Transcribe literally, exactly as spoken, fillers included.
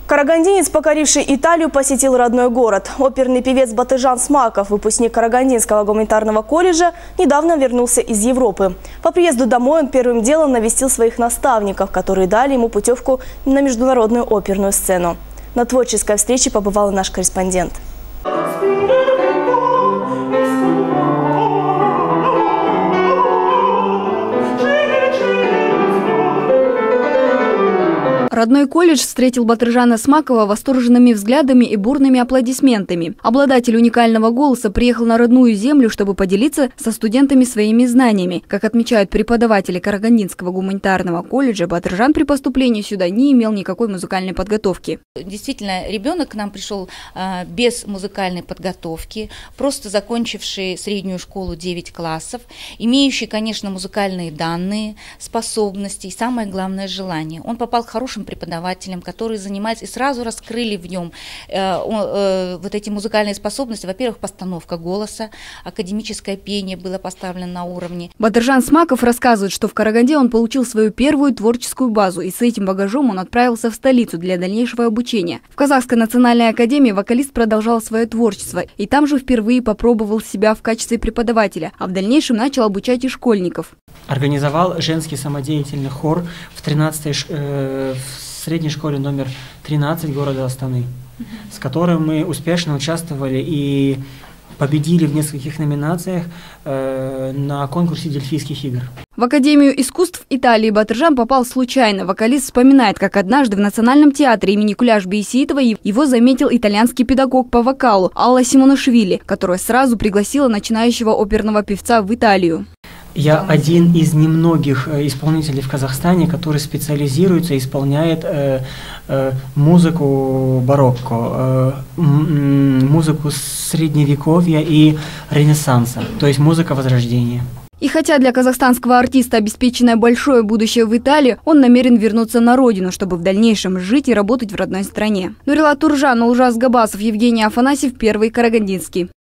Карагандинец, покоривший Италию, посетил родной город. Оперный певец Батыжан Смаков, выпускник Карагандинского гуманитарного колледжа, недавно вернулся из Европы. По приезду домой он первым делом навестил своих наставников, которые дали ему путевку на международную оперную сцену. На творческой встрече побывал и наш корреспондент. Родной колледж встретил Батыжана Смакова восторженными взглядами и бурными аплодисментами. Обладатель уникального голоса приехал на родную землю, чтобы поделиться со студентами своими знаниями. Как отмечают преподаватели Карагандинского гуманитарного колледжа, Батыжан при поступлении сюда не имел никакой музыкальной подготовки. Действительно, ребенок к нам пришел а, без музыкальной подготовки, просто закончивший среднюю школу девять классов, имеющий, конечно, музыкальные данные, способности и, самое главное, желание. Он попал к хорошим преподавателям, которые занимались и сразу раскрыли в нем э, э, вот эти музыкальные способности. Во-первых, постановка голоса, академическое пение было поставлено на уровне. Батыжан Смаков рассказывает, что в Караганде он получил свою первую творческую базу, и с этим багажом он отправился в столицу для дальнейшего обучения. В Казахской национальной академии вокалист продолжал свое творчество, и там же впервые попробовал себя в качестве преподавателя, а в дальнейшем начал обучать и школьников. Организовал женский самодеятельный хор в тринадцатой э, в средней школе номер тринадцать города Астаны, с которым мы успешно участвовали и победили в нескольких номинациях э, на конкурсе Дельфийских игр. В Академию искусств Италии Батыжан попал случайно. Вокалист вспоминает, как однажды в Национальном театре имени Куляш-Бейсеитова его заметил итальянский педагог по вокалу Алла Симонашвили, которая сразу пригласила начинающего оперного певца в Италию. Я один из немногих исполнителей в Казахстане, который специализируется и исполняет э, э, музыку барокко, э, музыку средневековья и ренессанса, то есть музыка Возрождения. И хотя для казахстанского артиста обеспечено большое будущее в Италии, он намерен вернуться на родину, чтобы в дальнейшем жить и работать в родной стране. Нурила Туржан, Улжас Габасов, Евгений Афанасьев, Первый Карагандинский.